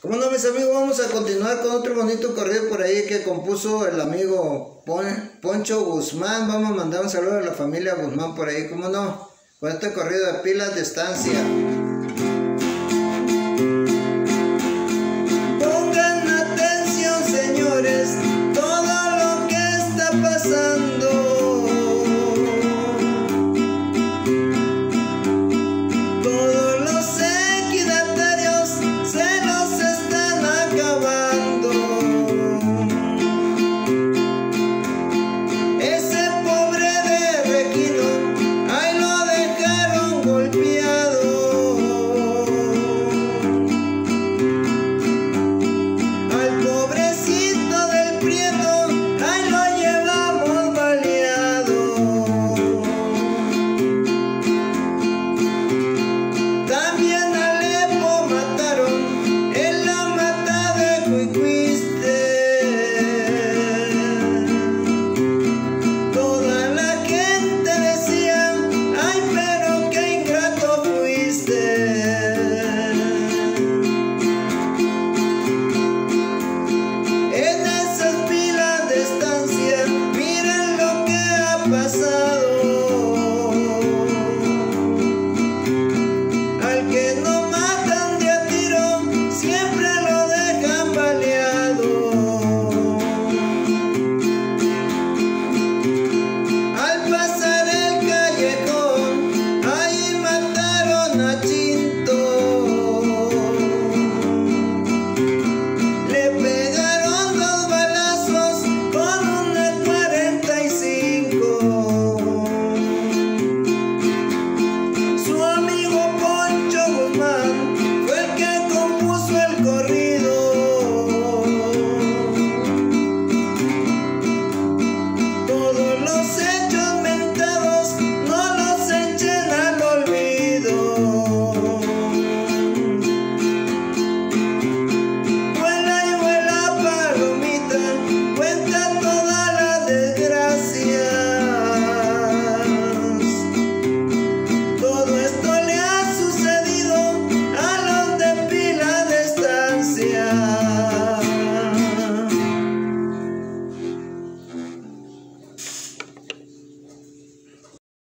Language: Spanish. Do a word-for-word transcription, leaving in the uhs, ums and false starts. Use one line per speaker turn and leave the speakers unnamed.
Como no, mis amigos, vamos a continuar con otro bonito corrido por ahí que compuso el amigo Pon Poncho Guzmán. Vamos a mandar un saludo a la familia Guzmán por ahí, como no, con este corrido de Pilas de Estancia.